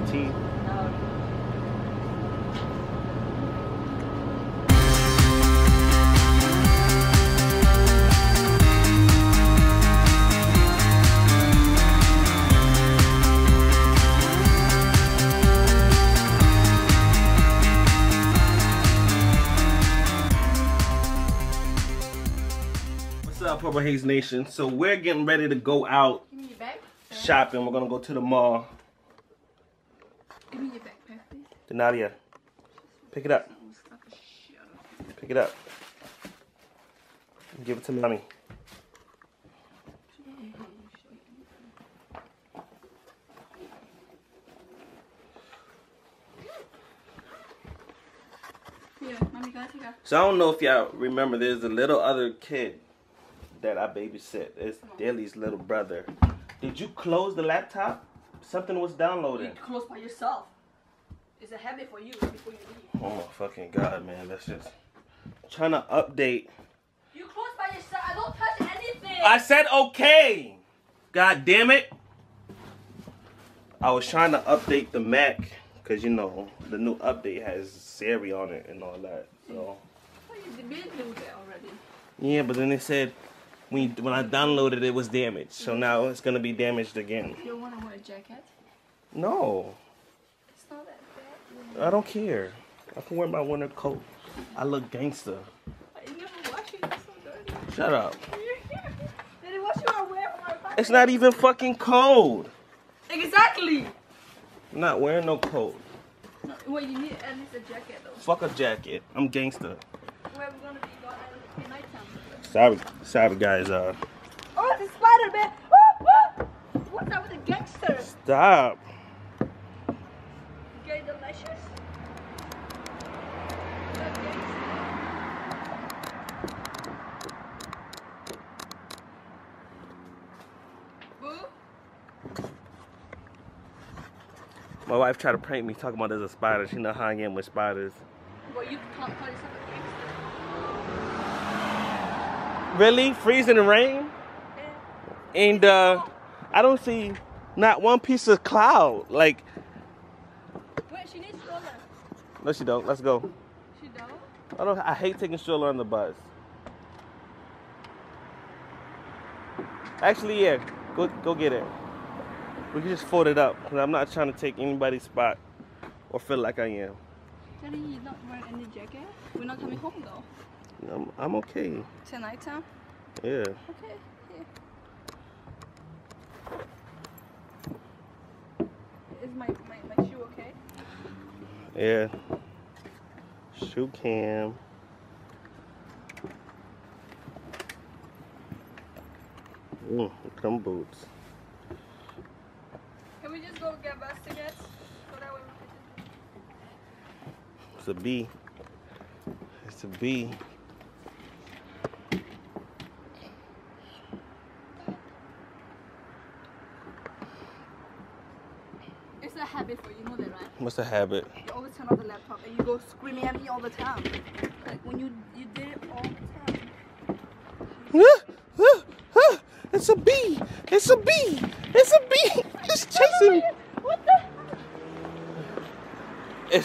your teeth? No. What's up, Purple Haze Nation? So we're getting ready to go out Give me your bag. shopping. We're gonna go to the mall. Give me your backpack, please. Denalia, pick it up. Pick it up. Give it to mommy. Here, mommy, go take her. So I don't know if y'all remember, there's a little other kid that I babysit. It's Dilly's little brother. Did you close the laptop? Something was You downloading. need to close by yourself. It's a habit for you before you leave. Oh my fucking god, man. That's just trying to update. You close by yourself. I don't touch anything. I said okay. God damn it. I was trying to update the Mac because, you know, the new update has Siri on it and all that. So Well, you did do that already. yeah, but then it said when I downloaded it was damaged. So now it's gonna be damaged again. You don't want to wear a jacket? No, It's not that bad. I don't care. I can wear my winter coat. I look gangster. You never wash it. It's so dirty. Shut up. Did it wash you or wear from my It's not even fucking cold. Exactly. I'm not wearing no coat. No, well, you need at least a jacket though. Fuck a jacket. I'm gangster. Where we gonna be going at nighttime? Sorry guys. Oh, it's a spider, man. Oh, oh. What's up with the gangster? Stop. Get the lashes. Boo. My wife tried to prank me talking about there's a spider. She know how I am with spiders. Well, you can't call yourself a gangster. Really? Freezing the rain? And I don't see not one piece of cloud. Like, Wait, she needs stroller. no she don't. Let's go. She don't? I hate taking stroller on the bus. Actually, yeah. Go get it. We can just fold it up. Cause I'm not trying to take anybody's spot or feel like I am. Daddy, you're not wearing any jacket? We're not coming home though. I'm okay. Till nighttime? Yeah. Okay, here. Is my shoe okay? Yeah. Shoe cam. Come boots. Can we just go get bus tickets? So that way we can It's a B. It's a B. It's a habit for you, know that, right? What's the habit? You always turn off the laptop and you go screaming at me all the time. Like when you did it all the time. It's a bee. It's a bee. It's a bee. It's chasing me. What the?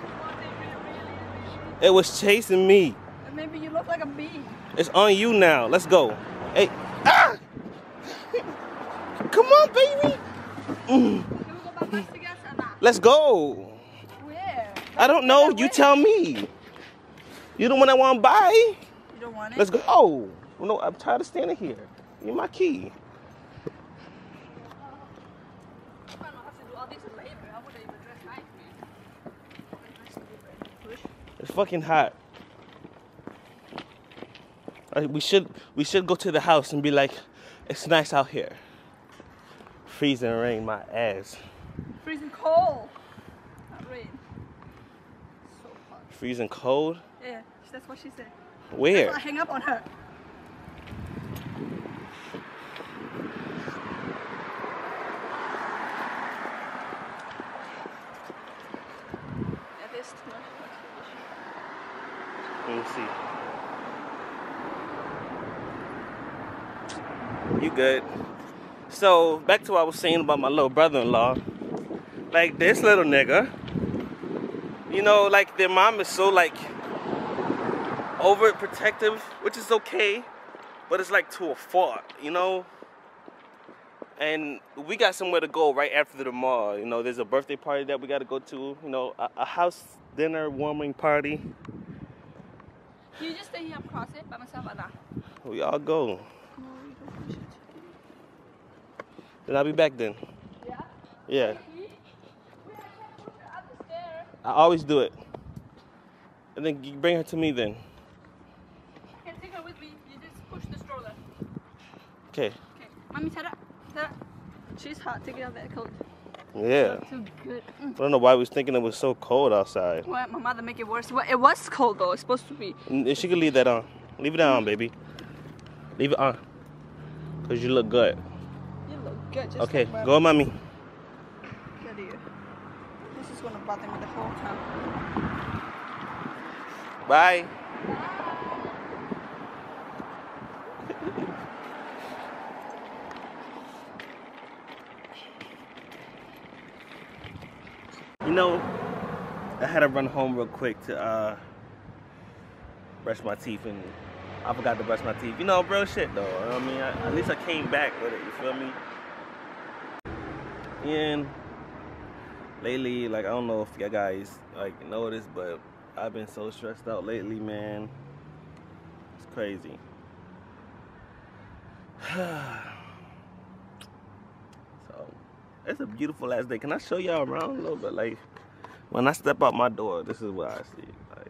It was chasing me. Maybe you look like a bee. It's on you now. Let's go. Hey. Ah! Come on, baby. Can we go buy bus tickets or not? Let's go. Where? I don't know. You tell me. You the one that want to buy? You don't want it? Let's go. Oh. Well, no, I'm tired of standing here. Give me my key. I don't know how to do all this labor. I wouldn't even dress nice, man. It's fucking hot. We should go to the house and be like, it's nice out here. Freezing rain, my ass. Freezing cold. Not rain. So hot. Freezing cold? Yeah, that's what she said. Where? I hang up on her. Yeah, this too much. Let me see. You good? So back to what I was saying about my little brother-in-law. Like this little nigga, you know, like their mom is so like overprotective, which is okay, but it's like to a fault, you know. And we got somewhere to go right after the mall. You know, there's a birthday party that we got to go to. You know, a house dinner warming party. You just stay here across it by myself, Anna. We all go. No, you don't push it. Then I'll be back then. Yeah? Yeah. Wait, I can't push her up the stairs. I always do it. And then you bring her to me then. You can take her with me. You just push the stroller. Okay. Okay. Mommy, set up. Set up. She's hot. Take it out of that coat. Yeah. Too good. I don't know why we was thinking it was so cold outside. Well, my mother make it worse. Well, it was cold though. It's supposed to be. And she could leave that on. Leave it on, baby. Leave it on. Because you look good. You look good. Just Okay, like go, mommy. Good you. This is gonna bother me the whole time. Bye. You know, I had to run home real quick to brush my teeth, and I forgot to brush my teeth. You know, bro, shit though. You know what I mean, at least I came back with it. You feel me? And lately, like, I don't know if you guys like noticed, but I've been so stressed out lately, man. It's crazy. So it's a beautiful last day. Can I show y'all around a little bit? Like, when I step out my door, this is what I see. Like,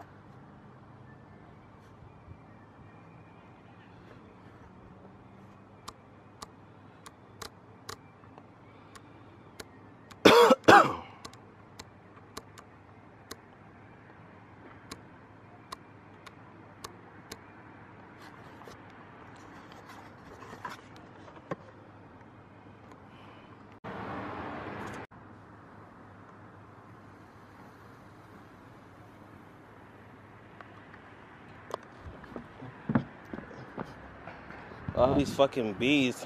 all these fucking bees.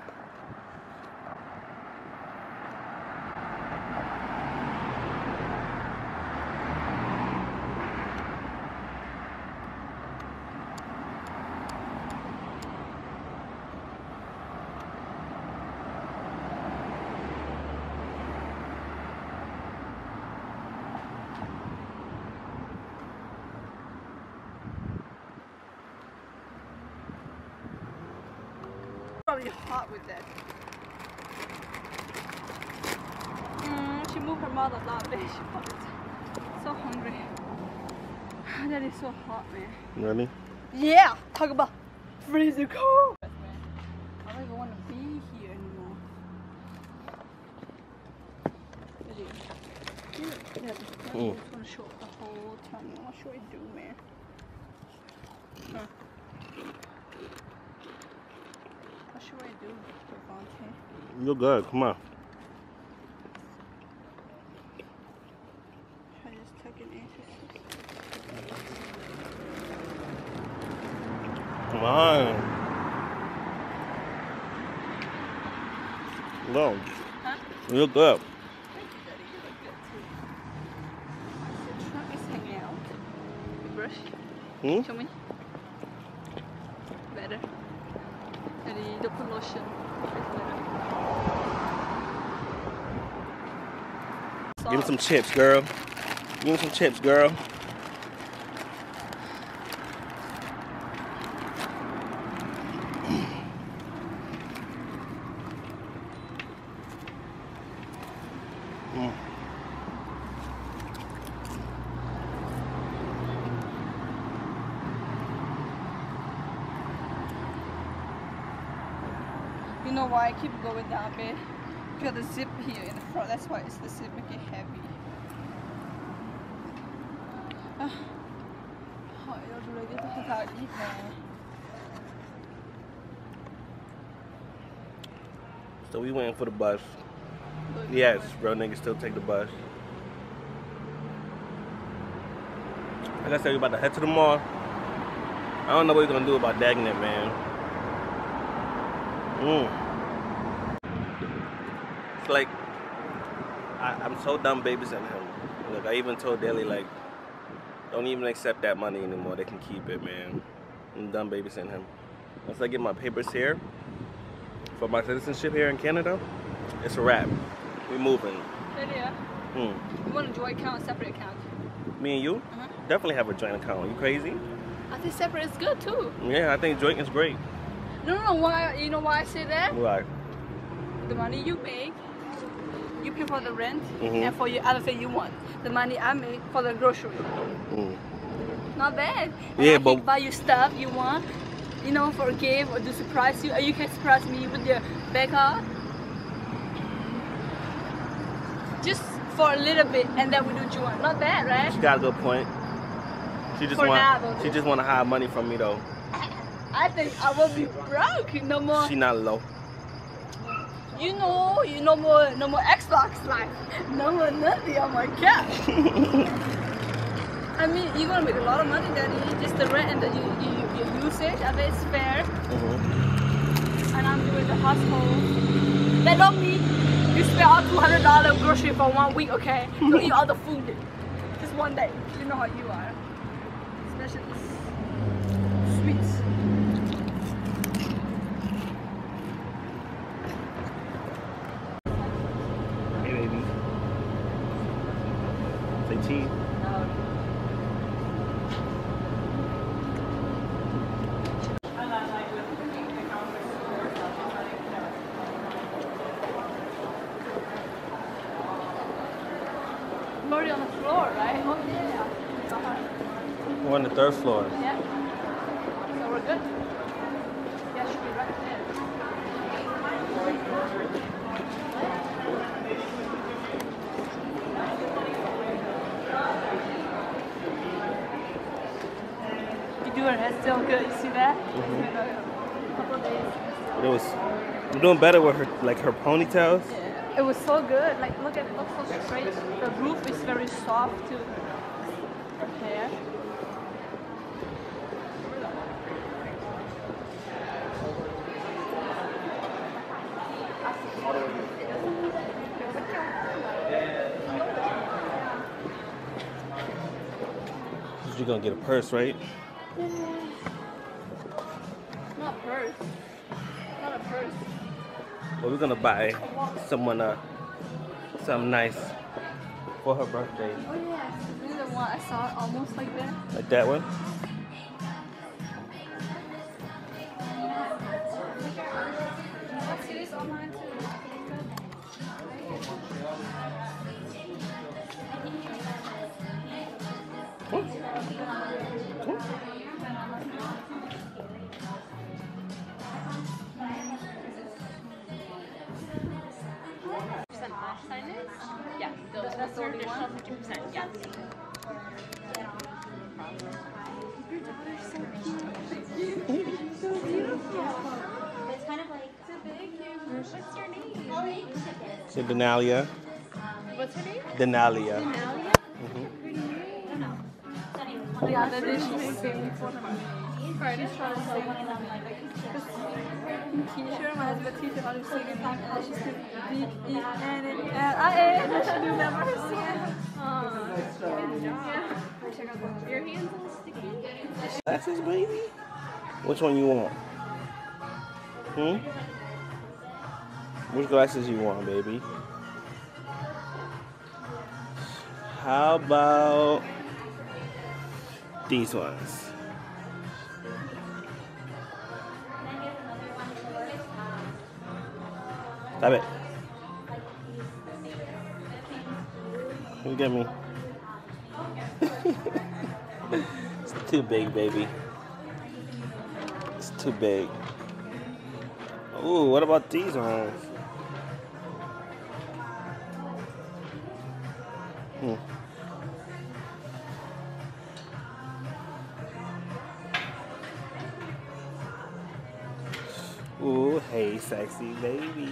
Probably hot with that. She moved her mouth a lot, but she fucking so hungry. That is so hot, man. Really? Yeah, talk about freezing cold. Man, I don't even want to be here anymore. Yeah, I just want to show it the whole time. What should I do, man? Huh. What should I do, Devontae? You're good. Come on. Should I just tuck it in? Come on. No. Huh? You're good. Thank you, Daddy. You look good too. The trunk is hanging out. The brush. Show me. Better. Daddy, don't put lotion. It's better. Give me some chips, girl. Give me some chips, girl. You know why I keep going down, babe? Because the zip here in the front, that's why it's the zip make it heavy. So we waiting for the bus. Yes, bro, niggas still take the bus. Like I said, we about to head to the mall. I don't know what we're gonna do about dagging it, man. It's like I'm so done babysitting him. Look, I even told Daly, like, don't even accept that money anymore. They can keep it, man. I'm done babysitting him. Once I get my papers here for my citizenship here in Canada, it's a wrap. We moving. Lydia, you want a joint account or separate account? Me and you definitely have a joint account. You crazy? I think separate is good too. Yeah, I think joint is great. No, why? You know why I say that? Why? The money you make, you pay for the rent and for your other thing you want. The money I make for the grocery. Not bad. And Yeah, I but can buy you stuff you want, you know, for a gift or to surprise you. Or you can surprise me with your bank card. Just for a little bit, and then we do what you want. Not bad, right? she got a good point. She just want to hide money from me though. I think I will be broke. No more. She not low. You know no more Xbox life. No more nothing on my cash. I mean, you're gonna make a lot of money, Daddy. Just the rent and your usage. I bet it's fair. And I'm doing the household. That don't mean you spend all $200 grocery for 1 week, okay? Don't eat all the food. Just one day. You know how you are. Especially sweets. Hey, baby. Say cheese. I'm already on the floor, right? Oh yeah. We're on the 3rd floor. Yeah. So we're good. Yeah, should be right there. You do her hair still good. You see that? A couple of days. We're doing better with her, like her ponytails. Yeah. It was so good. Like, look at it. Looks so straight. The roof is very soft too. Her hair. You're gonna get a purse, right? Not purse. Not a purse. Well, we're gonna buy someone something nice for her birthday. Oh yeah. This is the one I saw almost like that. Like that one? I see this online too. Yeah, that's the only one. 50%, yes. Your daughter's so cute. So beautiful. It's kind of like, Thank you. what's your name? So Denalia. What's her name? Denalia. Nalia? Yeah, that is she's saving for her. She's trying to sing T-shirt, my husband T-shirt, I'm singing and then she's doing D-E-N-N-I-A and then she remember her singing. Good job. Your hand's a little sticky. Glasses, baby? Which one you want? Which glasses you want, baby? How about these ones? Stop it. You get me? It's too big, baby. It's too big. Ooh, what about these ones? Ooh, hey, sexy baby.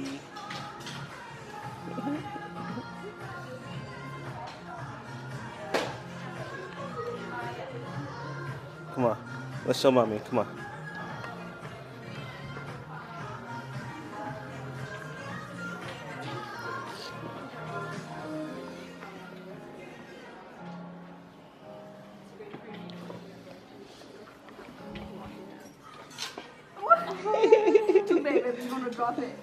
Come on, let's show mommy. Come on. Wait, we're gonna drop it.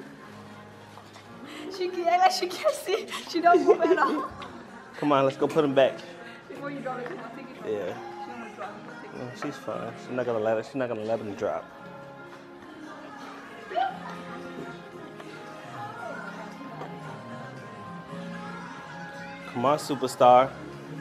She can't see. She don't move at all. Come on, let's go put them back. Before you drop it, come on, take it. Yeah. She don't wanna drop it. Take it. No, she's fine. She's not gonna let it. She's not gonna let them drop. Come on, superstar.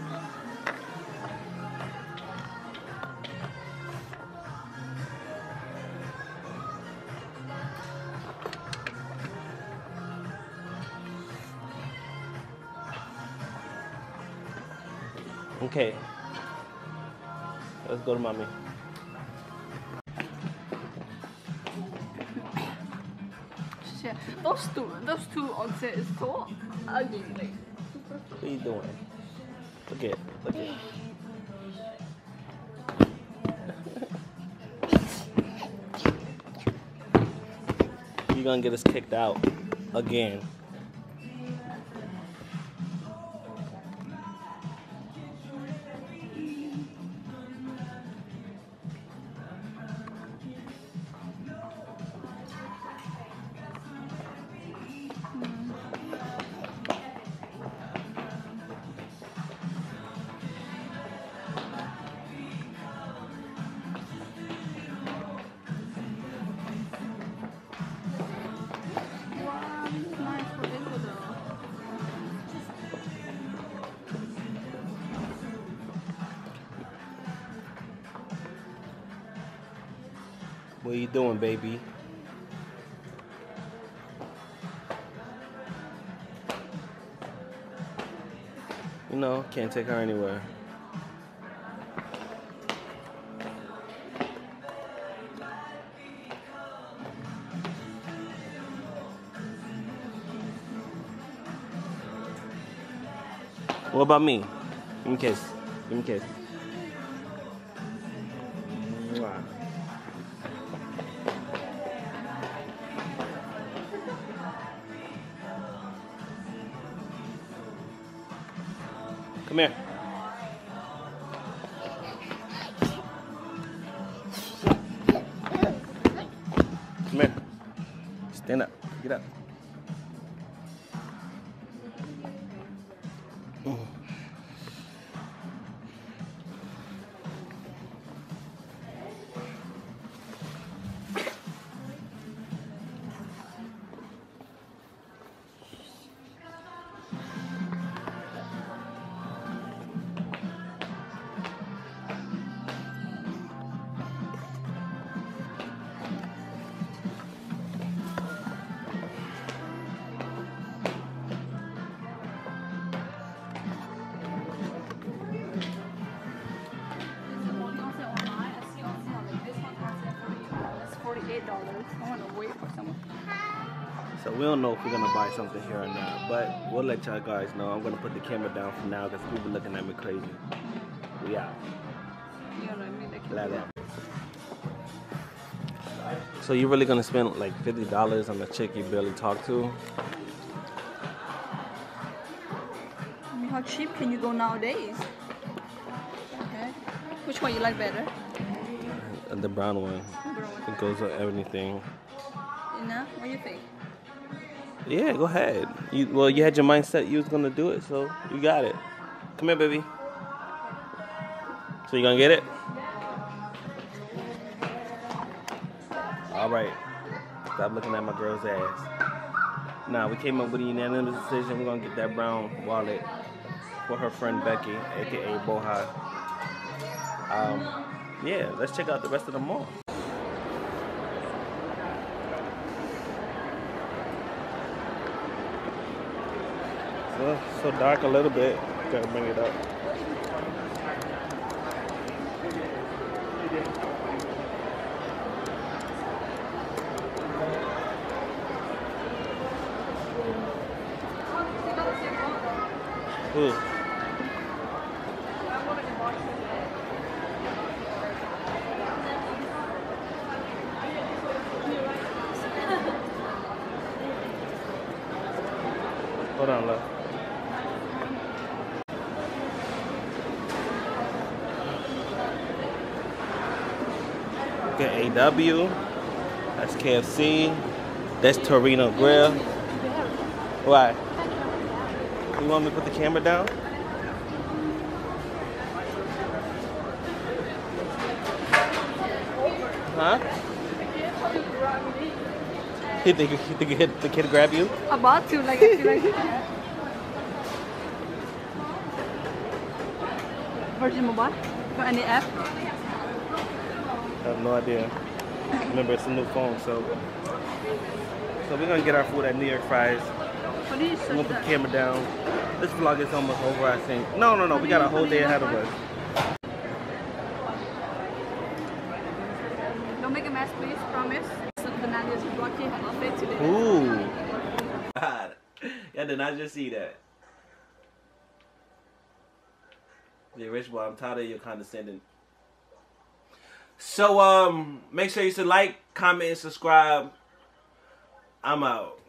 Okay. Let's go to mommy. Shit. Those two on set is so ugly. Like, What are you doing? Look at it. Look at it. You're gonna get us kicked out again. What are you doing, baby? You know, can't take her anywhere. What about me? Give me a kiss. Give me a kiss. Mwah. Come here. Come here. Stand up. Get up. $48. I want to wait for someone. So we don't know if we're gonna buy something here or not, but we'll let y'all guys know. I'm gonna put the camera down for now because people looking at me crazy. We out. You know what I mean? Like, Ladder. So you really gonna spend like $50 on a chick you barely talk to? I mean, how cheap can you go nowadays? Okay. Which one you like better? The brown one. It goes with everything. You know? What do you think? Yeah, go ahead. You had your mindset you was gonna do it, so you got it. Come here, baby. So you gonna get it? All right. Stop looking at my girl's ass. Nah, we came up with a unanimous decision. We're gonna get that brown wallet for her friend Becky, aka Boha. Yeah, let's check out the rest of the mall. So dark a little bit. Gotta bring it up. Who? Hold on, love. Get AW. That's KFC. That's Torino Grill. Why? You want me to put the camera down? Huh? You think the kid grab you? About to, like, I feel like. Virgin Mobile? For any app? I have no idea. Remember, it's a new phone, so we're gonna get our food at New York Fries. What do you I'm search gonna put the that? camera down. This vlog is almost over, I think. No, we got a whole day ahead of us. Don't make a mess, please. Promise. So Bananas blocking her outfit today. Ooh. God. Yeah, did not just see that. Yeah, Rich Boy, I'm tired of your condescending. So, make sure you like, comment, and subscribe. I'm out.